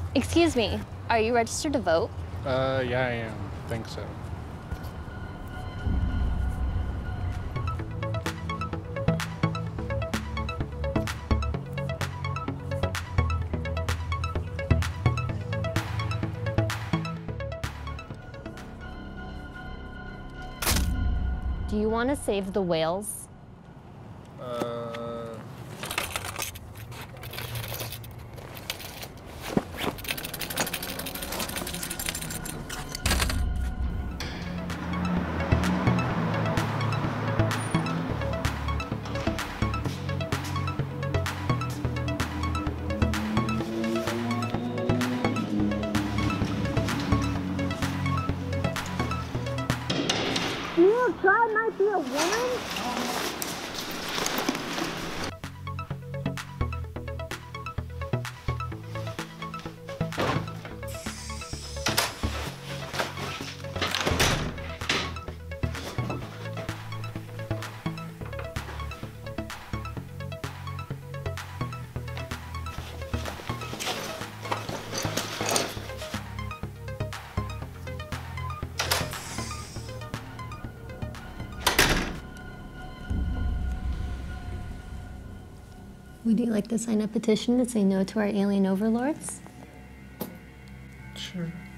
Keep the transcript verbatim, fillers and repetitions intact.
Excuse me, are you registered to vote? Uh, yeah, I am. Think so. Do you want to save the whales? Uh... You try might be a woman? Would you like to sign a petition to say no to our alien overlords? Sure.